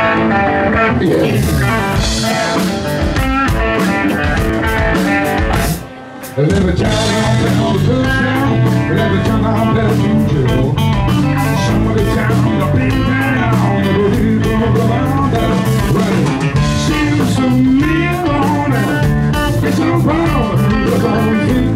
Every time I'm down the good town, every time I'm down to jail, some of the town I've been down, every people around us, right? Seems to me alone, it's no problem, it's on me.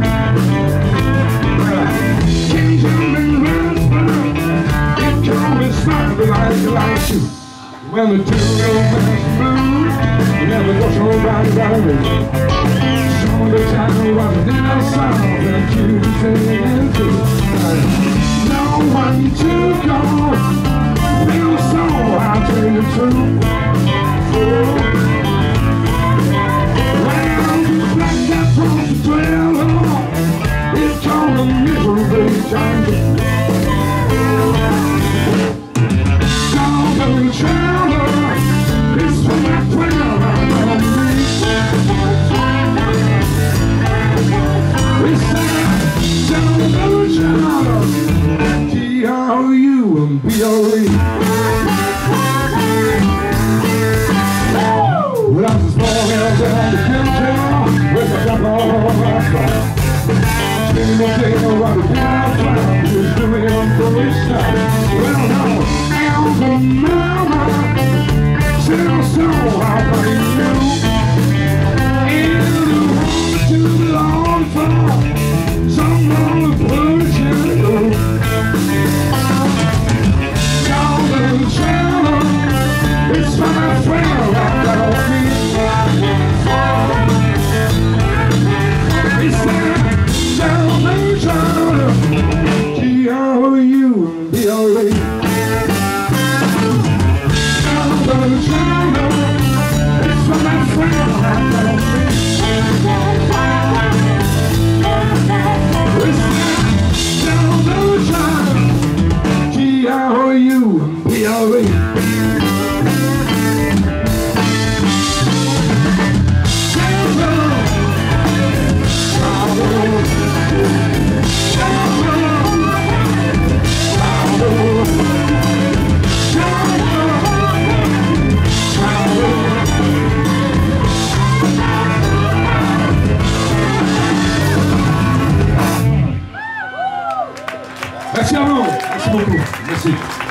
Can't jump and run, it can't be smart like you. When the two romance blue, you never go so right me. Some of the time I'm in a song that you sing to. No one to go, feel so I'll tell you true. Well, black cat from the 12, it's called a misery time. Don't travel, it's for my friend. G-R-U and B-O-E. Well, I'm a small girl down the downtown with a jump on my spot. Spinning my day around the downtown, just doing it for a shot. Well, no, I'm the mama, still so I'll play you. And the one to belong for someone to push you through. It's my friend right on me. It's that down the traveler, G-R-U and B-O-E. Down the traveler, it's my friend right on me. It's that down the traveler, G-R-U and B-O-E. Merci à vous, merci beaucoup, merci.